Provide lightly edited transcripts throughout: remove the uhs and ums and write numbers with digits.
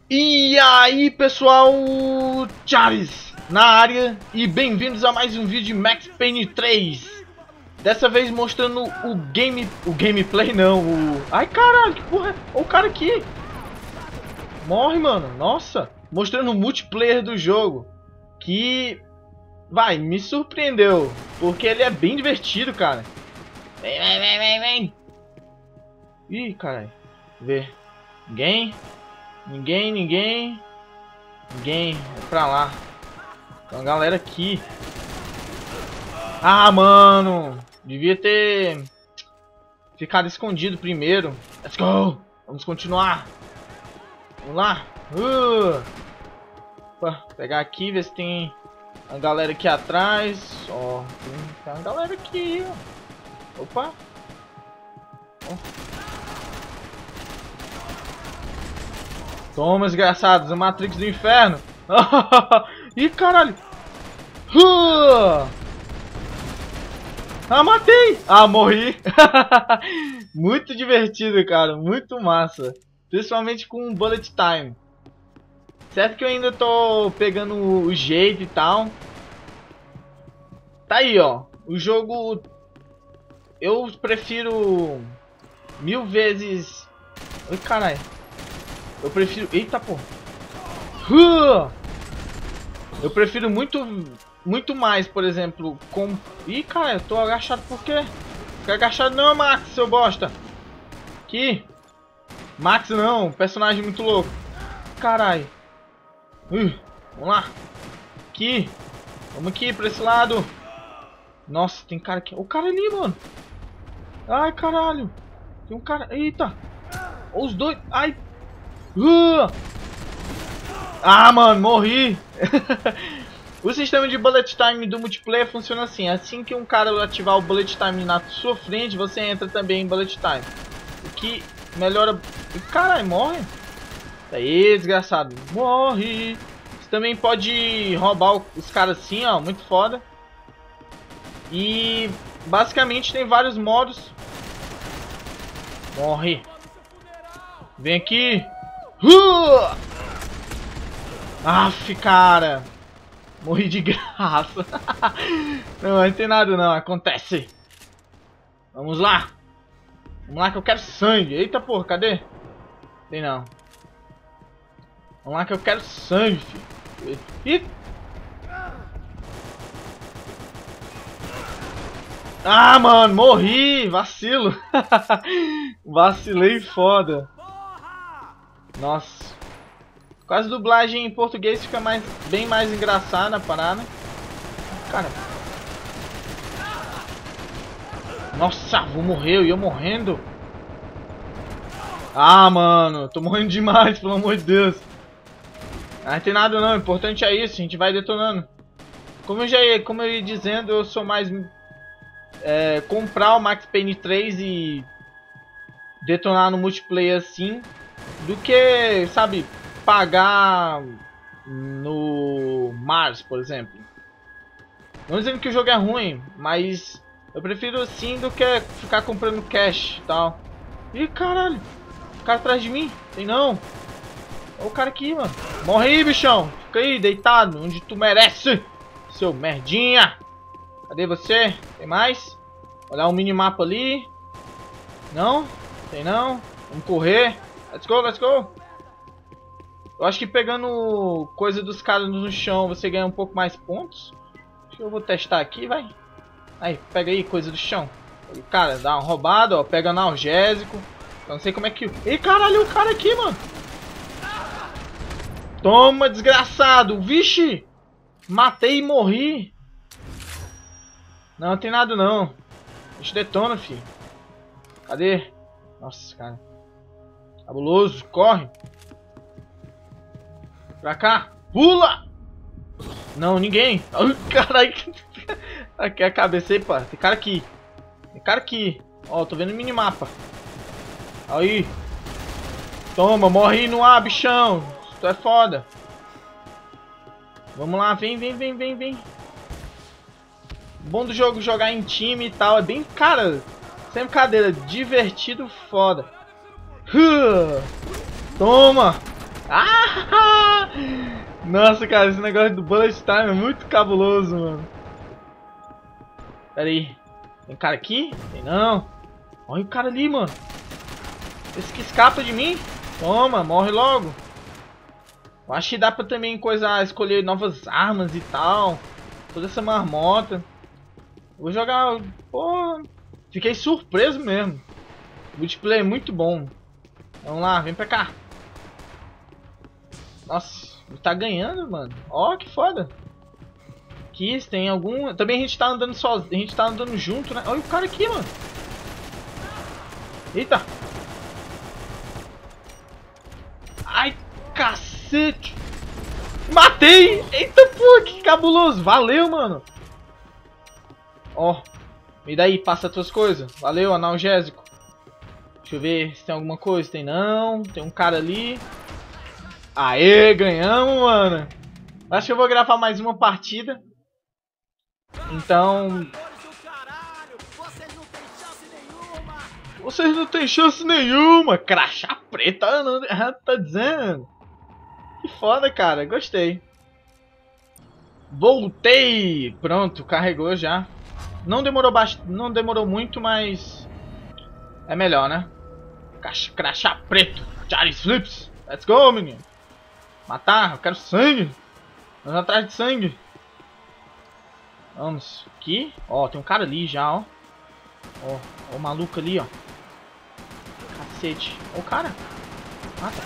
E aí pessoal, Chaves na área e bem-vindos a mais um vídeo de Max Payne 3. Dessa vez mostrando o gameplay não, Ai caralho, que porra é? Olha o cara aqui. Morre, mano, nossa. Mostrando o multiplayer do jogo, que me surpreendeu, porque ele é bem divertido, cara. Vem. Ih, caralho. Vê. Ninguém. É pra lá. Tem uma galera aqui. Ah, mano. Devia ter ficado escondido primeiro. Let's go. Vamos continuar. Vamos lá. Opa, pegar aqui, ver se tem uma galera aqui atrás. Ó, tem uma galera aqui. Opa. Toma, desgraçados, a Matrix do Inferno. Ih, caralho. Ah, matei. Ah, morri. Muito divertido, cara. Muito massa. Principalmente com Bullet Time. Certo que eu ainda tô pegando o jeito e tal. Tá aí, ó. O jogo... Eu prefiro 1000 vezes... Oi, caralho. Eu prefiro... Eita, pô. Eu prefiro muito mais, por exemplo, com... Ih, cara, eu tô agachado por quê? Fica agachado não, Max, seu bosta. Aqui. Max não, personagem muito louco. Caralho. Vamos lá. Aqui. Vamos aqui, pra esse lado. Nossa, tem cara aqui. O cara ali, mano. Ai, caralho. Tem um cara... Eita. Os dois... Ai. Ah, mano, morri. O sistema de bullet time do multiplayer funciona assim. Assim que um cara ativar o bullet time na sua frente, você entra também em bullet time, o que melhora... Caralho, morre. Aí, desgraçado. Morre. Você também pode roubar os caras assim, ó. Muito foda. E basicamente tem vários modos. Morre. Vem aqui. Aff, cara. Morri de graça. Não tem nada não, acontece. Vamos lá. Vamos lá que eu quero sangue. Eita porra, cadê? Tem não. Vamos lá que eu quero sangue, filho. Ih. Ah, mano, morri. Vacilo. Vacilei foda. Nossa. Quase a dublagem em português fica bem mais engraçada a parada. Cara. Nossa, vou morrer, eu ia morrendo. Ah, mano, tô morrendo demais, pelo amor de Deus. Não tem nada não, o importante é isso, a gente vai detonando. Como eu ia dizendo, eu sou mais... comprar o Max Payne 3 e detonar no multiplayer assim, do que, sabe... pagar no Mars, por exemplo. Não dizendo que o jogo é ruim, mas eu prefiro assim do que ficar comprando cash e tal. Ih, caralho. O cara atrás de mim? Tem não. Olha o cara aqui, mano. Morre aí, bichão. Fica aí, deitado, onde tu merece, seu merdinha. Cadê você? Tem mais? Olhar um minimapa ali. Não? Tem não? Vamos correr. Let's go, let's go. Eu acho que pegando coisa dos caras no chão você ganha um pouco mais pontos. Acho que eu vou testar aqui, vai. Aí, pega aí coisa do chão. O cara dá uma roubada, ó. Pega analgésico. Eu não sei como é que... Ih, caralho, o cara aqui, mano. Toma, desgraçado. Vixe. Matei e morri. Não tem nada não. A gente detona, filho. Cadê? Nossa, cara. Cabuloso. Corre. Pra cá. Pula! Não, ninguém. Ai, caralho. Aqui é a cabeça aí, pá. Tem cara aqui. Tem cara aqui. Ó, tô vendo o minimapa. Aí. Toma, morre no ar, bichão. Tu é foda. Vamos lá, vem. Bom do jogo jogar em time e tal. É bem, cara, sem brincadeira, divertido, foda. Toma. Ah! Nossa, cara, esse negócio do bullet time é muito cabuloso, mano. Pera aí. Tem cara aqui? Tem não. Olha o cara ali, mano. Esse que escapa de mim. Toma, morre logo. Eu acho que dá pra também escolher novas armas e tal. Toda essa marmota. Vou jogar... Pô, fiquei surpreso mesmo. O multiplayer é muito bom. Vamos lá, vem pra cá. Nossa, ele tá ganhando, mano. Ó, que foda. Aqui tem algum... Também a gente tá andando sozinho. A gente tá andando junto, né? Olha o cara aqui, mano. Eita. Ai, cacete. Matei. Eita, pô, que cabuloso. Valeu, mano. Ó. E daí, passa as tuas coisas. Valeu, analgésico. Deixa eu ver se tem alguma coisa. Tem não. Tem um cara ali. Aê, ganhamos, mano. Acho que eu vou gravar mais uma partida. Então... Vocês não tem chance nenhuma. Crachá preta, não, tá dizendo. Que foda, cara. Gostei. Voltei. Pronto, carregou já. Não demorou muito, mas... É melhor, né? Crachá preto. Charles Flips. Let's go, menino. Matar, eu quero sangue. Vamos atrás de sangue. Vamos. Aqui. Ó, tem um cara ali já, ó. Ó, o maluco ali, ó. Cacete. Ó o cara. Mata.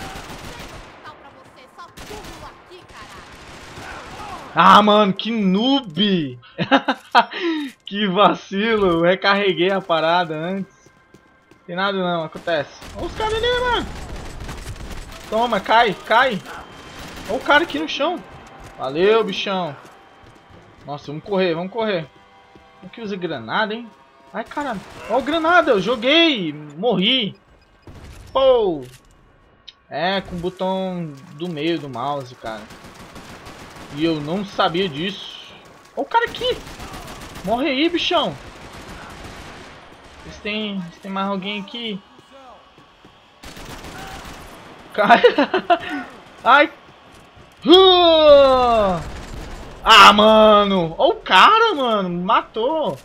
Ah, mano, que noob. Que vacilo. Eu recarreguei a parada antes. Tem nada não, acontece. Olha os caras ali, mano. Toma, cai, cai. Olha o cara aqui no chão. Valeu, bichão. Nossa, vamos correr, vamos correr. Como que usa granada, hein? Ai, caralho. Ó, granada, eu joguei. Morri. Pô. É, com o botão do meio do mouse, cara. E eu não sabia disso. Ó o cara aqui. Morre aí, bichão. Se tem mais alguém aqui. Cai. Ai. Ah, mano. Ó o cara, mano. Matou.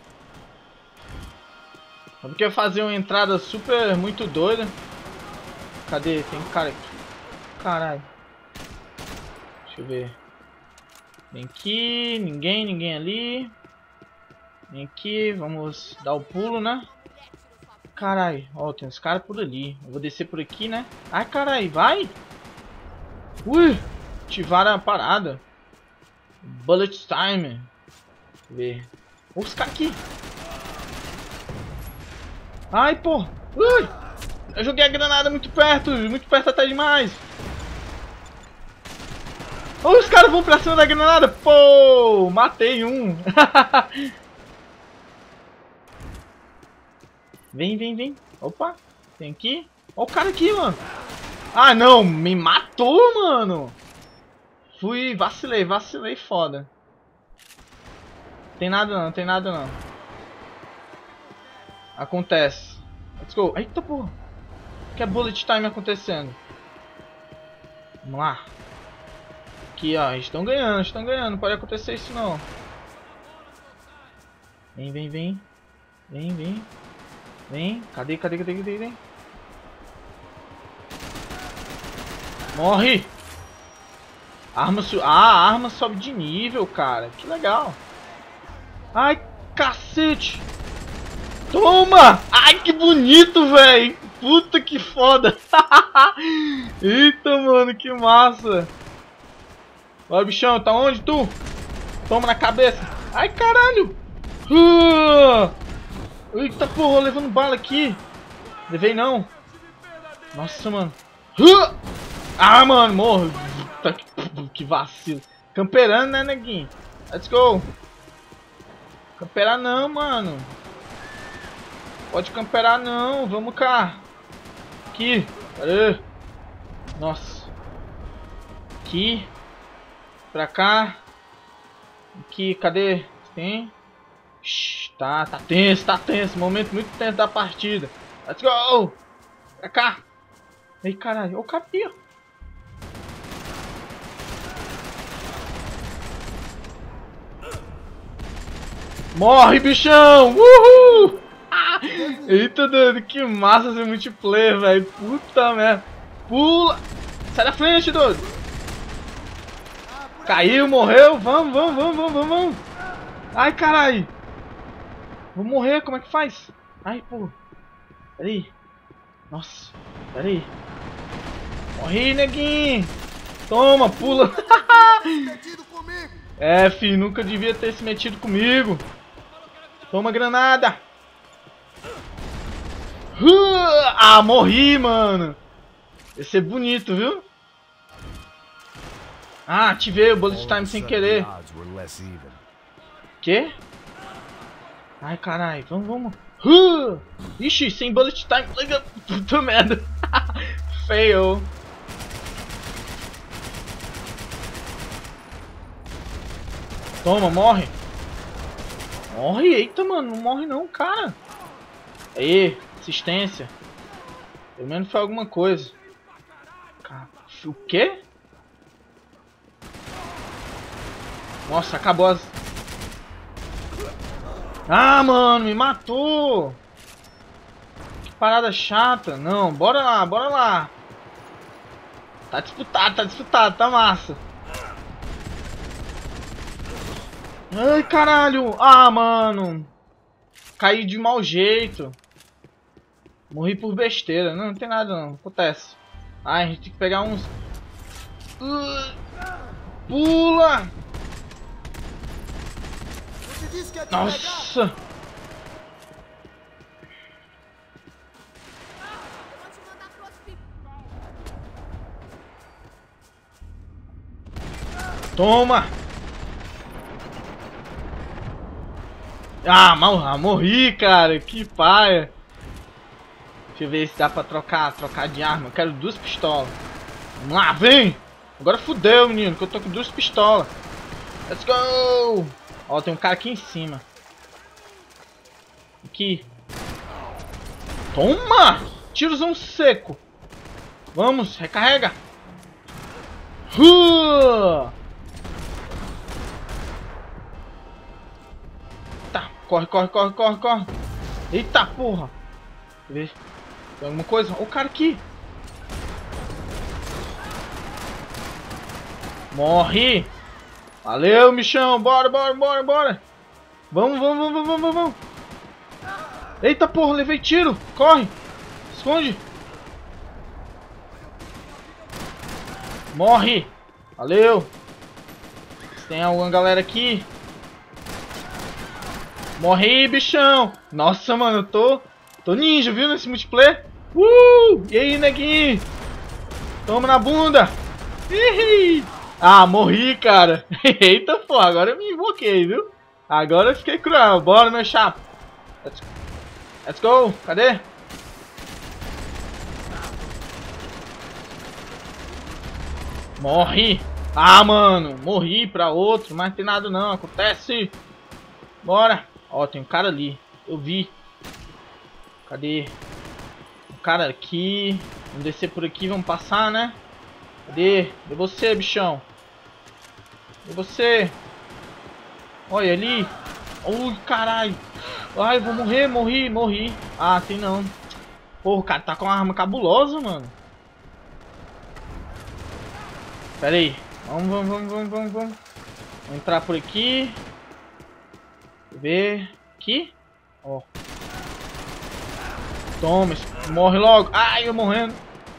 Só porque fazer uma entrada super muito doida. Cadê? Tem um cara aqui. Caralho. Deixa eu ver. Vem aqui. Ninguém ali. Vem aqui. Vamos dar o pulo, né? Caralho. Ó, tem uns caras por ali. Eu vou descer por aqui, né? Ai, caralho. Vai. Ui. Ativaram a parada. Bullet time. Deixa eu ver. Os caras aqui. Ai, pô. Ui. Eu joguei a granada muito perto até demais. Oh, os caras vão pra cima da granada. Pô, matei um. Vem. Opa, tem aqui. Ó o cara aqui, mano. Ah, não, me matou, mano. Vacilei foda. Tem nada não. Acontece. Let's go. Eita, porra. Que é bullet time acontecendo. Vamos lá. Aqui, ó. Estão ganhando. Não pode acontecer isso, não. Vem. Cadê? Morre! A arma sobe de nível, cara. Que legal. Ai, cacete. Toma! Ai, que bonito, velho. Puta que foda. Eita, mano, que massa. Vai, bichão, tá onde tu? Toma na cabeça. Ai, caralho. Eita, porra, levando bala aqui. Levei não. Nossa, mano. Ah, mano, morro. Que vacilo. Camperando, né, neguinho? Let's go. Camperar não, mano. Pode camperar não. Vamos cá. Aqui. Cadê? Nossa. Aqui. Pra cá. Aqui, cadê? Tem? Tá tenso. Momento muito tenso da partida. Let's go. Pra cá. Ei, caralho. Olha o cara aqui, ó. Morre, bichão! Uhul! Ah! Eita, doido, que massa esse multiplayer, velho. Puta merda. Pula! Sai da frente, doido! Caiu, morreu. Vamos, vamos, vamos, vamos, vamos. Ai, caralho. Vou morrer, como é que faz? Ai, pô. Pera aí. Nossa, pera aí. Morri, neguinho. Toma, pula. É, filho, nunca devia ter se metido comigo. Toma granada. Ah, morri, mano. Ia ser bonito, viu? Ah, ativei o bullet time sem querer. Quê? Ai, caralho. Vamos, vamos. Ixi, sem bullet time. Puta merda. Fail. Toma, morre. Morre, eita, mano. Não morre não, cara. Aí, assistência. Pelo menos foi alguma coisa. O quê? Nossa, acabou as... Ah, mano, me matou. Que parada chata. Não, bora lá, bora lá. Tá disputado, tá massa. Ai, caralho. Ah, mano. Caí de mau jeito. Morri por besteira. Não, não tem nada não, acontece. Ai, a gente tem que pegar uns... Pula! Nossa! Toma! Ah, morri, cara. Que paia. Deixa eu ver se dá pra trocar de arma. Eu quero 2 pistolas. Vamos lá, vem! Agora fudeu, menino, que eu tô com 2 pistolas. Let's go! Ó, tem um cara aqui em cima. Aqui. Toma! Tirozão seco. Vamos, recarrega. Tá, corre, corre, corre, corre, corre. Eita porra. Deixa eu ver. Tem alguma coisa? Ó, o cara aqui. Morre. Valeu, bichão. Bora, bora, bora, bora. Vamos, vamos, vamos, vamos, vamos. Eita porra, levei tiro. Corre. Esconde. Morre. Valeu. Tem alguma galera aqui. Morre aí, bichão. Nossa, mano, eu tô ninja, viu, nesse multiplayer. E aí, neguinho? Toma na bunda. Ih. Ah, morri, cara. Eita, pô, agora eu me invoquei, viu? Agora eu fiquei cruel. Bora, meu chapa. Let's go. Cadê? Morri. Ah, mano. Morri pra outro, mas não tem nada não. Acontece. Bora. Ó, tem um cara ali. Eu vi. Cadê? O cara aqui. Vamos descer por aqui, vamos passar, né? Cadê? Cadê você, bichão? Cadê você? Olha ali. Ui, caralho. Ai, eu vou morrer, morri. Ah, tem não. Porra, o cara tá com uma arma cabulosa, mano. Pera aí. Vamos. Vamos entrar por aqui. Ver. Aqui. Ó. Toma, morre logo. Ai, eu morrendo.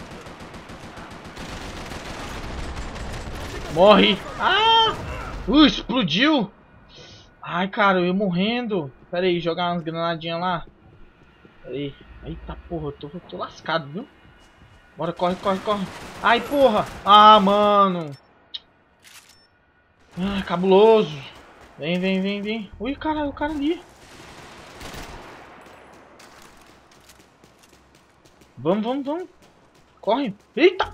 Morre. Ah! Explodiu. Ai, cara, eu morrendo. Pera aí, jogar umas granadinhas lá. Pera aí. Eita porra, eu tô lascado, viu? Bora, corre. Ai, porra. Ah, mano. Ah, cabuloso. Vem. Ui, cara, o cara ali. Vamos. Corre. Eita.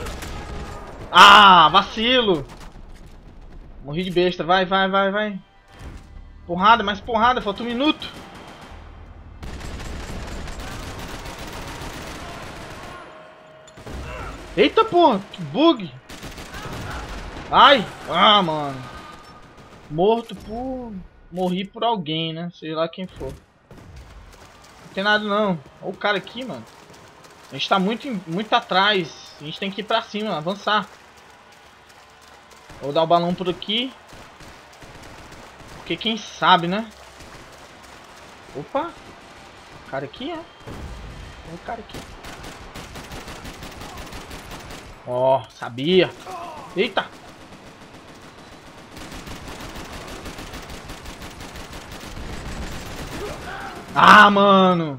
Ah, vacilo. Morri de besta. Vai. Porrada, mais porrada. Falta 1 minuto. Eita, porra. Que bug. Ai. Ah, mano. Morto por morri por alguém, né? Sei lá quem for. Não tem nada não. Olha o cara aqui, mano. A gente tá muito atrás. A gente tem que ir pra cima, avançar. Vou dar o balão por aqui. Porque quem sabe, né? Opa! O cara aqui, é. O cara aqui. Ó, sabia. Eita! Ah, mano!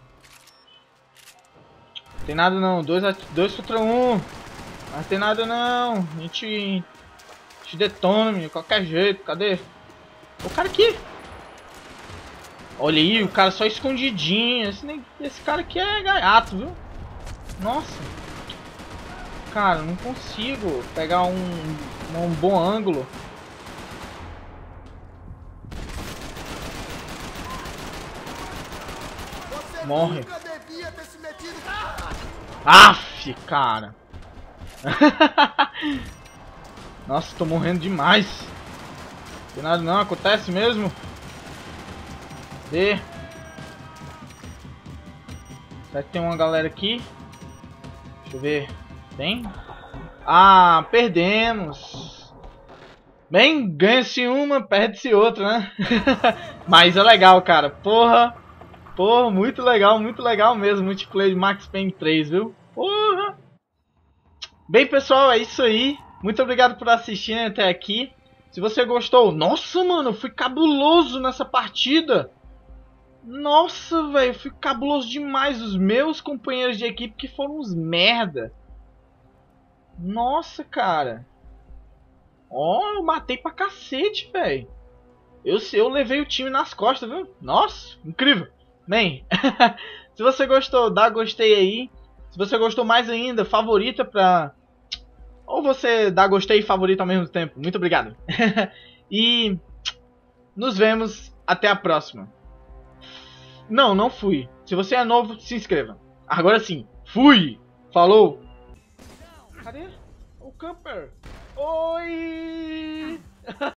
Não tem nada não. Dois contra um. Não tem nada não. A gente detona, menino. De qualquer jeito. Cadê? O cara aqui. Olha aí, o cara só escondidinho. Esse cara aqui é gaiato, viu? Nossa. Cara, não consigo pegar um bom ângulo. Morre. Aff, cara. Nossa, tô morrendo demais. Não tem nada não, acontece mesmo. Cadê? Será que tem uma galera aqui? Deixa eu ver. Tem? Ah, perdemos. Bem, ganha-se uma, perde-se outra, né? Mas é legal, cara. Porra, muito legal mesmo. Multiplayer de Max Payne 3, viu? Porra. Bem, pessoal, é isso aí. Muito obrigado por assistirem até aqui. Se você gostou... Nossa, mano, eu fui cabuloso nessa partida. Nossa, velho, fui cabuloso demais. Os meus companheiros de equipe que foram uns merda. Nossa, cara. Ó, eu matei pra cacete, velho. Eu levei o time nas costas, viu? Nossa, incrível. Bem, se você gostou, dá gostei aí. Se você gostou mais ainda, favorita pra... Ou você dá gostei e favorito ao mesmo tempo. Muito obrigado. E nos vemos até a próxima. Não fui. Se você é novo, se inscreva. Agora sim, fui. Falou. Cadê? O camper. Oi.